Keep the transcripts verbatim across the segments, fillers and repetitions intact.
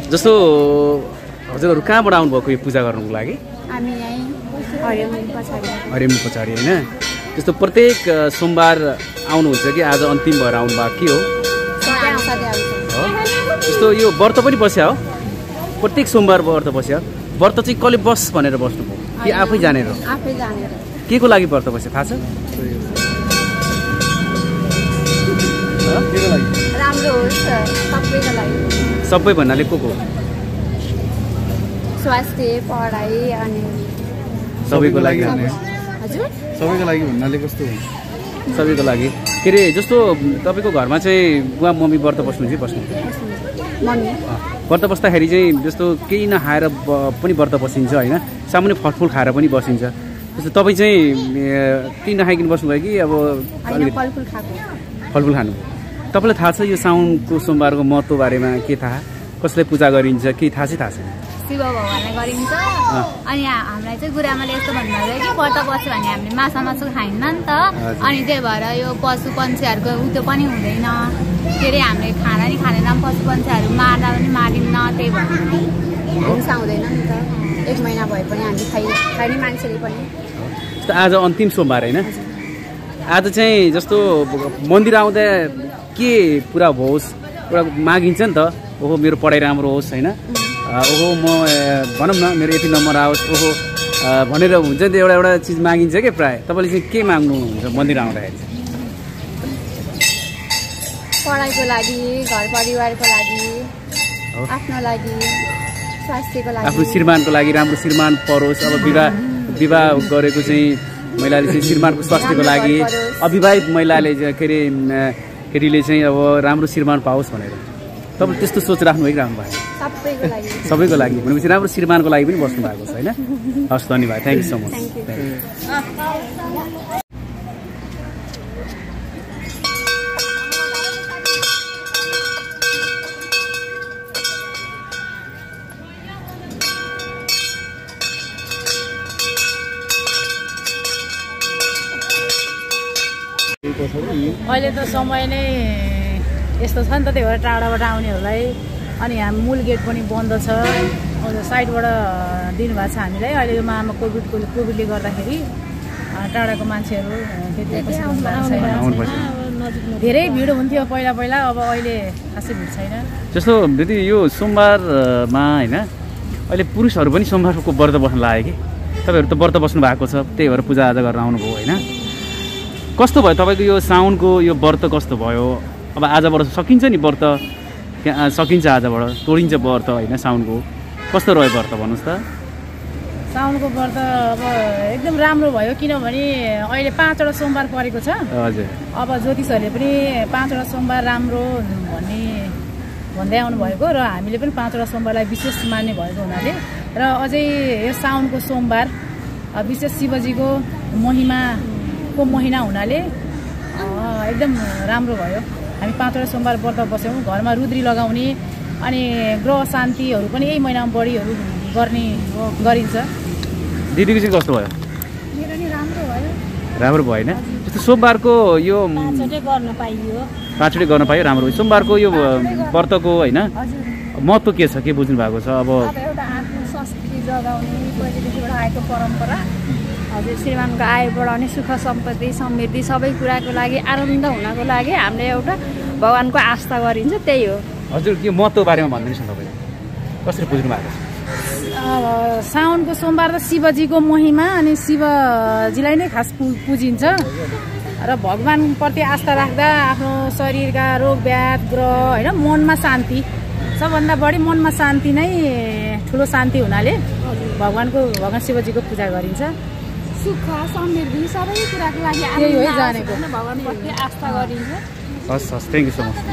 जस्तो हजुरहरू कहाँबाट आउनुभएको यो पूजा गर्नुको लागि? हामी यहीँ हरियम पछाडि हरियम पछाडि होइन? त्यस्तो प्रत्येक सोमबार आउनुहुन्छ कि आज अन्तिम भएर आउनुभएको के हो? त्यस्तो यो व्रत पनि बस्या हो? प्रत्येक सोमबार व्रत बस्या? व्रत चाहिँ कसले बस भनेर बस्नुभयो कि आफै जानेर? आफै जानेर। के को लागि व्रत बस्यो थाहा छ? राम्रो होस् सबैको लागि। सबै भन्नाले को को? स्वास्थ्य, पढाइ अनि सबैको लागि। हजुर सबैको लागि भन्नाले कस्तो हो? सबैको लागि के अरे जस्तो तपाईँको घरमा चाहिँ बुवा मम्मी व्रत बस्नुहुन्छ कि बस्नु? मम्मी व्रत बस्दाखेरि चाहिँ जस्तो केही नखाएर पनि व्रत बसिन्छ होइन? सामान्य फलफुल खाएर पनि बसिन्छ। जस्तो तपाईँ चाहिँ केही नखाइकन बस्नुभयो कि अब फलफुल खाएको? फलफुल खानु। तपाईँलाई थाहा छ यो साउनको सोमबारको महत्त्व बारेमा के थाहा? कसलाई पूजा गरिन्छ केही थाहा चाहिँ थाहा छ? शिव भगवानलाई गरिन्छ। अनि हामीलाई चाहिँ गुरुआमाले यस्तो भन्नुभयो कि व्रत बस्यो भने हामीले माछा मासु खाइन्न नि त, अनि त्यही भएर यो पशु पन्छीहरूको उत्यो पनि हुँदैन, के अरे हामीले खाना नि खाँदैन, पशु पन्छीहरू मार्दा पनि मारिन्न, त्यही भएर हिंसा हुँदैन नि त। एक महिना भए पनि हामी खाइ खाने मान्छेले पनि। आज अन्तिम सोमबार होइन? आज चाहिँ जस्तो मन्दिर आउँदा के पुरा होस्, पुरा मागिन्छ नि त, ओहो मेरो पढाइ राम्रो होस् होइन, ओहो म भनौँ न मेरो यति नम्बर आओस् ओहो भनेर हुन्छ नि त, एउटा एउटा चिज मागिन्छ क्या प्रायः। तपाईँले चाहिँ के माग्नुहुन्छ मन्दिर आउँदाखेरि? पढाइको लागि, घर परिवारको लागि, आफ्नो लागि, स्वास्थ्यको लागि, आफ्नो श्रीमानको लागि राम्रो श्रीमान परोस्। अब विवाह विवाह गरेको चाहिँ महिलाले चाहिँ श्रीमानको स्वास्थ्यको लागि, अविवाहित महिलाले के अरे केटीले चाहिँ अब राम्रो श्रीमान पाओस् भनेर तपाईले त्यस्तो सोच राख्नु भएको राम्रो भयो? सबैको लागि। सबैको लागि भनेपछि राम्रो श्रीमानको लागि पनि बस्नु भएको छ होइन? हस् धन्यवाद, थ्याङ्क यू सो मच। अहिले त समय नै यस्तो छ नि त, त्यही भएर टाढाबाट आउनेहरूलाई। अनि हामी मूल गेट पनि बन्द छ, साइडबाट दिनुभएको छ हामीलाई। अहिले यो महामा कोभिडको कोभिडले गर्दाखेरि टाढाको मान्छेहरू धेरै भिड हुन्थ्यो पहिला पहिला, अब अहिले खासै भिड छैन। जस्तो दिदी यो सोमबारमा होइन अहिले पुरुषहरू पनि सोमबारको व्रत बस्न लाग्यो कि? तपाईँहरू त व्रत बस्नु भएको छ, त्यही भएर पूजाआजा गर्न आउनुभयो होइन? कस्तो भयो तपाईँको यो साउनको यो व्रत कस्तो भयो? अब आजबाट सकिन्छ नि व्रत, सकिन्छ आजबाट, तोडिन्छ व्रत होइन साउनको। कस्तो रह्यो व्रत भन्नुहोस् त? साउनको व्रत अब एकदम राम्रो भयो, किनभने अहिले पाँचवटा सोमबार परेको छ। हजुर। अब ज्योतिषहरूले पनि पाँचवटा सोमबार राम्रो भन्ने भन्दै आउनु भएको र हामीले पनि पाँचवटा सोमबारलाई विशेष मान्ने भएको हुनाले र अझै यो साउनको सोमबार विशेष शिवजीको महिमाको महिना हुनाले एकदम राम्रो भयो। हामी पाँचवटा सोमबार व्रत बस्यौँ, घरमा रुद्री लगाउने अनि ग्रह शान्तिहरू पनि यही महिनामा बढीहरू गर्ने गरिन्छ। दिदीको चाहिँ कस्तो भयो? मेरो नि राम्रो भयो। राम्रो भयो होइन? जस्तो सोमबारको यो पाँचवटै गर्न पाइयो, पाँचवटै गर्न पाइयो, राम्रो भयो। सोमबारको यो व्रतको होइन महत्त्व के छ, के बुझ्नु भएको छ? अब एउटा आफ्नो संस्कृति जगाउने, पहिलेदेखिबाट आएको परम्परा, हजुर श्रीमानको आय बढाउने, सुख सम्पत्ति समृद्धि सबै कुराको लागि, आनन्द हुनको लागि हामीले एउटा भगवानको आस्था गरिन्छ, त्यही हो। हजुर के महत्त्व बारेमा भनिदिनुहोस् न तपाईँले, कसरी बुझ्नु भएको छ? अब साउनको सोमबार त शिवजीको महिमा अनि शिवजीलाई नै खास पु पुजिन्छ र भगवानप्रति आस्था राख्दा आफ्नो शरीरका रोग व्याध ग्रह होइन मनमा शान्ति, सबभन्दा बढी मनमा शान्ति नै ठुलो शान्ति हुनाले भगवानको भगवान शिवजीको पूजा गरिन्छ। सुख समृद्धि सबै कुराको लागि त्यही हो जानेको, भगवानप्रति आस्था गरिन्छ। हस् हस्, थ्याङ्क यू सो मच।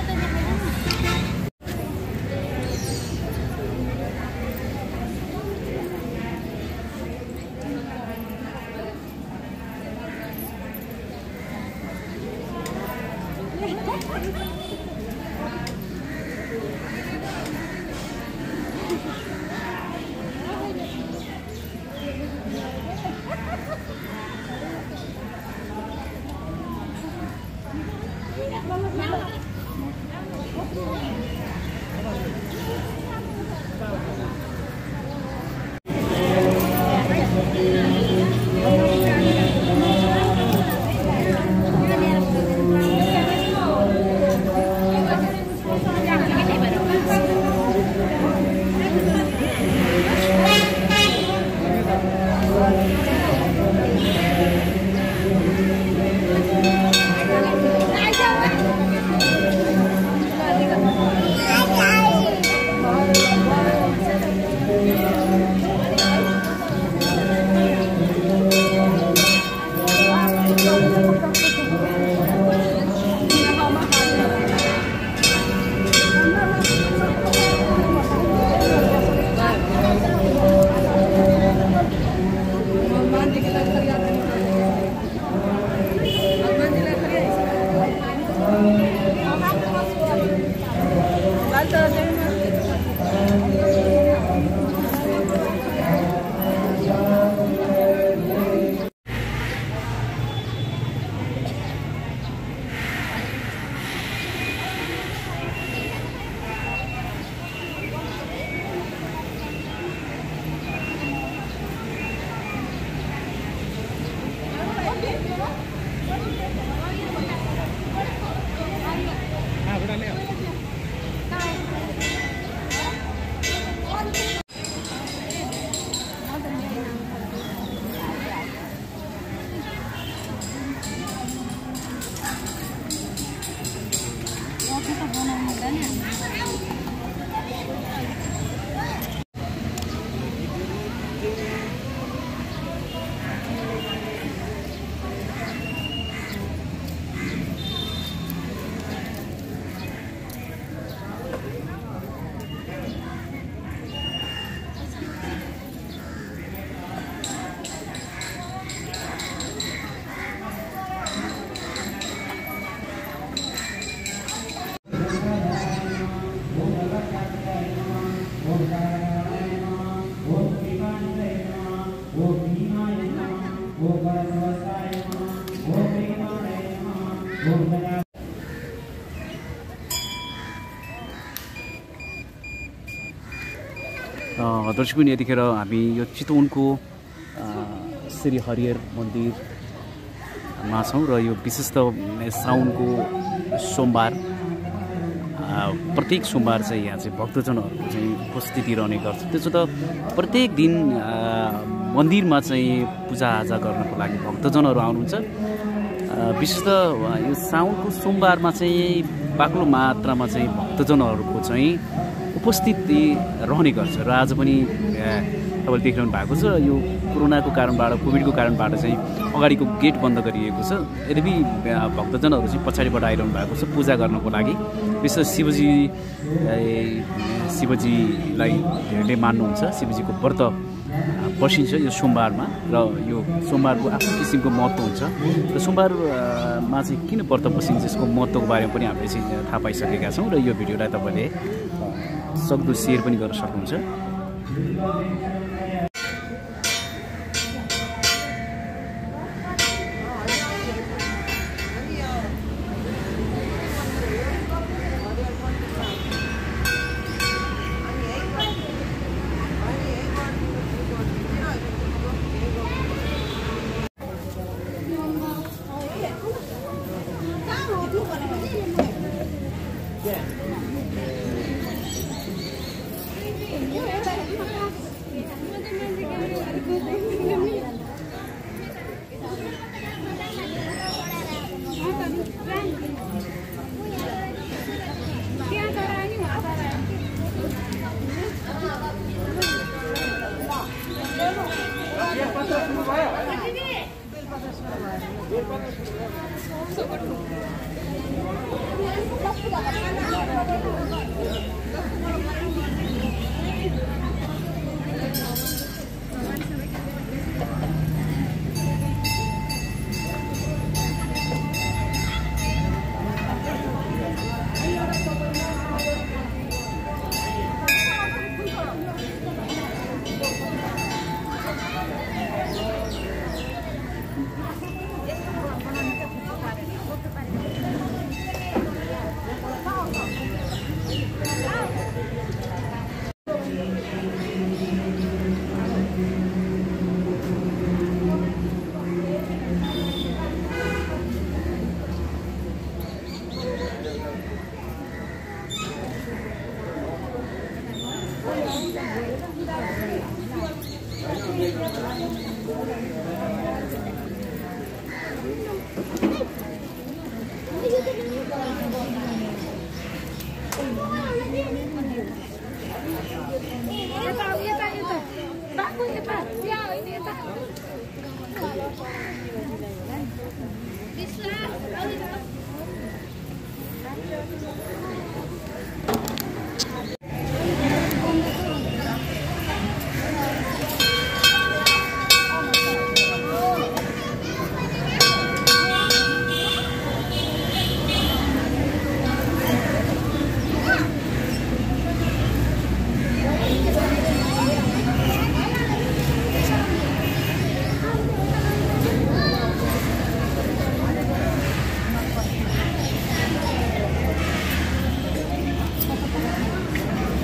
दर्शकबिन यतिखेर हामी यो चितवनको श्री हरिहर मन्दिरमा छौँ र यो विशेष त साउनको सोमबार प्रत्येक सोमबार चाहिँ यहाँ चाहिँ भक्तजनहरूको चाहिँ उपस्थिति रहने गर्छ। त्यसो त प्रत्येक दिन मन्दिरमा चाहिँ पूजाआजा गर्नको लागि भक्तजनहरू आउनुहुन्छ। विशेष त यो साउनको सोमबारमा चाहिँ बाक्लो मात्रामा चाहिँ भक्तजनहरूको चाहिँ उपस्थिति रहने गर्छ र आज पनि तपाईँले देखिरहनु भएको छ यो कोरोनाको कारणबाट कोभिडको कारणबाट चाहिँ अगाडिको गेट बन्द गरिएको छ। यद्यपि भक्तजनहरू चाहिँ पछाडिबाट आइरहनु भएको छ पूजा गर्नको लागि। विशेष शिवजी शिवजीलाई धेरैले मान्नुहुन्छ, शिवजीको व्रत बसिन्छ यो सोमबारमा र यो सोमबारको आफ्नो किसिमको महत्त्व हुन्छ र सोमबारमा चाहिँ किन व्रत बसिन्छ यसको महत्त्वको बारेमा पनि हामीले चाहिँ थाहा पाइसकेका छौँ र यो भिडियोलाई तपाईँले सक्दो सेयर पनि गर्न सक्नुहुन्छ।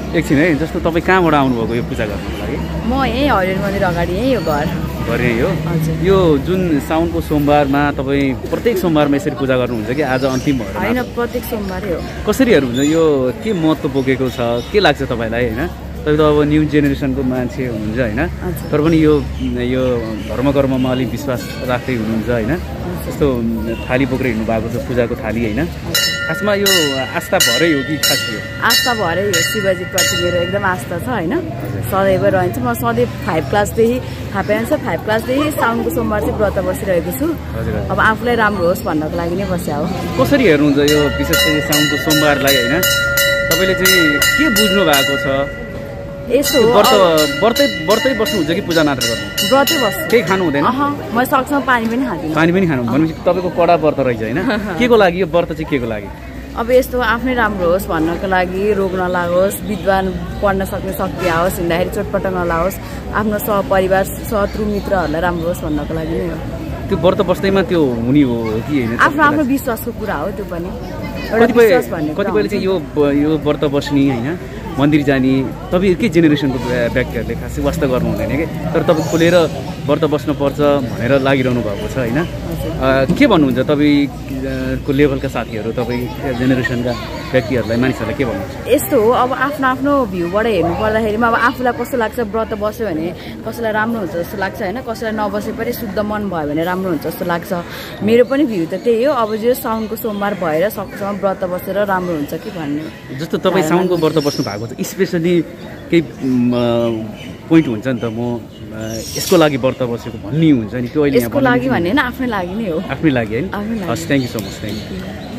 एकछिन है, जस्तो तपाईँ कहाँबाट आउनुभएको यो पूजा गर्नुको लागि? म यहीँ हरिहर मन्दिर अगाडि यहीँ यो घर घर यहीँ हो? हजुर। यो जुन साउनको सोमबारमा तपाईँ प्रत्येक सोमबारमा यसरी पूजा गर्नुहुन्छ कि आज अन्तिम भएर? होइन, प्रत्येक सोमबारै हो। कसरीहरू हुन्छ यो, के महत्त्व बोकेको छ, के लाग्छ तपाईँलाई होइन? तपाईँ त अब न्यू जेनेरेसनको मान्छे हुनुहुन्छ होइन, तर पनि यो यो धर्म कर्ममा अलिक विश्वास राख्दै हुनुहुन्छ होइन? जस्तो थाली बोकेर हिँड्नु भएको छ, पूजाको थाली होइन? खासमा यो आस्था भरै हो कि खास यो आस्था भरै हो? शिवजीप्रति मेरो एकदम आस्था छ होइन, सदैव रहन्छ। म सधैँ फाइभ क्लासदेखि थाहा पाइन्छ फाइभ क्लासदेखि साउनको सोमबार चाहिँ व्रत बसिरहेको छु। अब आफूलाई राम्रो होस् भन्नको लागि नै बस्या हो। कसरी हेर्नुहुन्छ यो विशेष गरी साउनको सोमबारलाई होइन? तपाईँले चाहिँ के बुझ्नु भएको छ? यस्तो व्रत व्रतै व्रतै बस्नुहुन्छ कि पूजा मात्र गर्नु? व्रतै बस्छु। केही खानु हुँदैन? म सक्छम पानी पनि खाँदिनँ। पानी पनि खानु भनेपछि तपाईँको कडा व्रत रहेछ होइन? के को लागि यो व्रत चाहिँ? के को लागि? अब यस्तो आफ्नै राम्रो होस् भन्नको लागि, रोग नलागोस्, विद्वान पढ्न सक्ने शक्ति आओस्, हिँड्दाखेरि चोटपटक नलाओस्, आफ्नो सहपरिवार शत्रु मित्रहरूलाई राम्रो होस् भन्नको लागि नै हो। त्यो व्रत बस्दैमा त्यो हुने हो कि होइन? आफ्नो आफ्नो विश्वासको कुरा हो त्यो पनि। कतिपय कतिपयले चाहिँ यो यो व्रत बस्ने होइन, मन्दिर जाने, तपाईँकै जेनेरेसनको व्यक्तिहरूले खासै वास्ता गर्नु हुँदैन कि, तर तपाईँ खुलेर व्रत बस्नुपर्छ भनेर लागिरहनु भएको छ होइन? के भन्नुहुन्छ तपाईँको लेभलका साथीहरू, तपाईँ जेनेरेसनका व्यक्तिहरूलाई, मानिसहरूलाई के भन्नुहुन्छ? यस्तो हो, अब आफ्नो आफ्नो भ्यूबाट हेर्नु पर्दाखेरिमा अब आफूलाई कस्तो लाग्छ, व्रत बस्यो भने कसैलाई राम्रो हुन्छ जस्तो लाग्छ होइन, कसैलाई नबसे पनि शुद्ध मन भयो भने राम्रो हुन्छ जस्तो लाग्छ। मेरो पनि भ्यू त त्यही हो। अब जो साउनको सोमबार भएर सकेसम्म व्रत बसेर राम्रो हुन्छ कि भन्ने। जस्तो तपाईँ साउनको व्रत बस्नु भएको छ, स्पेसली केही पोइन्ट हुन्छ नि त, म यसको लागि व्रत बसेको भन्ने हुन्छ नि, त्यो अहिले यसको लागि भन्ने होइन, आफ्नै लागि नै हो। आफ्नै लागि होइन? आफ्नै लागि। हस्, thank you so much. Thank you.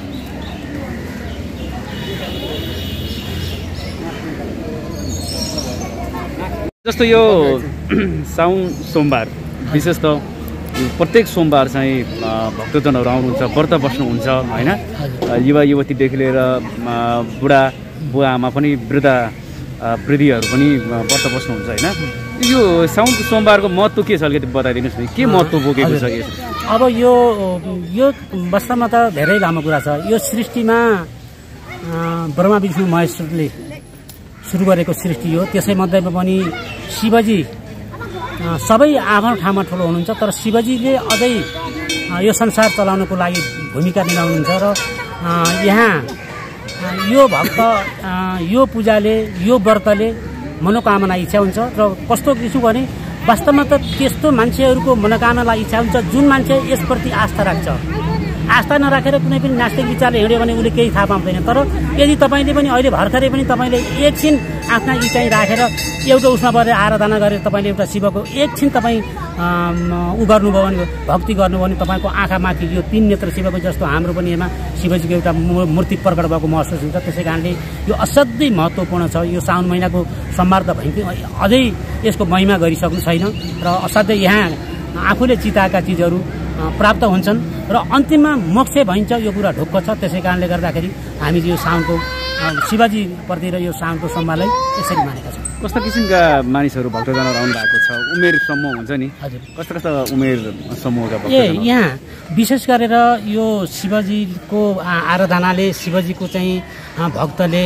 जस्तो यो साउन सोमबार विशेष त प्रत्येक सोमबार चाहिँ भक्तजनहरू आउनुहुन्छ, व्रत बस्नुहुन्छ होइन? युवा युवतीदेखि लिएर बुढा बुवा आमा पनि, वृद्ध वृद्धिहरू पनि व्रत बस्नुहुन्छ होइन? यो साउनको सोमबारको महत्त्व के छ अलिकति बताइदिनुहोस् न, के महत्त्व बोकेको छ यसो? अब यो यो वास्तवमा त धेरै लामो कुरा छ। यो सृष्टिमा ब्रह्मा विष्णु महेश्वरले सुरु गरेको सृष्टि हो। त्यसैमध्येमा पनि शिवजी सबै आफ्नो ठाउँमा ठुलो हुनुहुन्छ, तर शिवजीले अझै यो संसार चलाउनको लागि भूमिका निभाउनुहुन्छ र यहाँ यो भक्त यो पूजाले, यो व्रतले मनोकामना इच्छा हुन्छ। र कस्तो किछु भने वास्तवमा त त्यस्तो मान्छेहरूको मनोकामनालाई इच्छा हुन्छ जुन मान्छे यसप्रति आस्था राख्छ। आस्था नराखेर कुनै पनि नास्तिक विचारले हिँड्यो भने उसले केही थाहा पाउँदैन। तर यदि तपाईँले पनि अहिले भर्खरै पनि तपाईँले एकछिन आफ्ना इच्छा राखेर एउटा उसमा परेर आराधना गरेर तपाईँले एउटा शिवको एकछिन तपाईँ उ गर्नुभयो भने, भक्ति गर्नुभयो भने तपाईँको आँखामाथि यो तीन नेत्र शिवको जस्तो हाम्रो पनि यसमा शिवजीको एउटा मूर्ति प्रकट भएको महसुस हुन्छ। त्यसै कारणले यो असाध्यै महत्त्वपूर्ण छ। यो साउन महिनाको सोमबार त भइन्थ्यो, अझै यसको महिमा गरिसक्नु छैन र असाध्यै यहाँ आफूले चिताएका चिजहरू प्राप्त हुन्छन् र अन्तिममा मोक्ष भइन्छ। यो कुरा ढुक्क छ। त्यसै कारणले गर्दाखेरि हामी यो साउनको शिवजीप्रति र यो साउनको सोमबारलाई यसरी मानेका छौँ। कस्ता किसिमका मानिसहरू भक्तजनहरू आउनु भएको छ? उमेर समूह हुन्छ नि, हजुर, कस्ता कस्ता उमेर समूहका ए यहाँ विशेष गरेर यो शिवजीको आराधनाले, शिवजीको चाहिँ भक्तले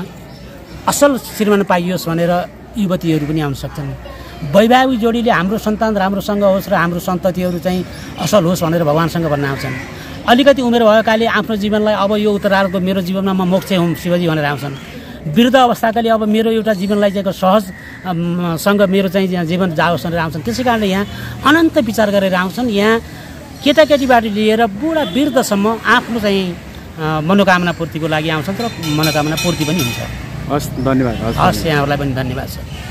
असल श्रीमान पाइयोस् भनेर युवतीहरू पनि आउन सक्छन्। वैवाहिक जोडीले हाम्रो सन्तान राम्रोसँग होस् र हाम्रो सन्ततिहरू चाहिँ असल होस् भनेर भगवान्सँग भन्न आउँछन्। अलिकति उमेर भएकाले आफ्नो जीवनलाई अब यो उत्तरार्धको मेरो जीवनमा म मोक्ष हुँ शिवजी भनेर आउँछन्। वृद्ध अवस्थाकाले अब मेरो एउटा जीवनलाई चाहिँ सहज सँग मेरो चाहिँ जीवन जाओस् भनेर आउँछन्। त्यसै कारणले यहाँ अनन्त विचार गरेर आउँछन्। यहाँ केटाकेटीबाट लिएर बुढा वृद्धसम्म आफ्नो चाहिँ मनोकामना पूर्तिको लागि आउँछन् र मनोकामना पूर्ति पनि हुन्छ। हस्, धन्यवाद। हस्, यहाँहरूलाई पनि धन्यवाद छ।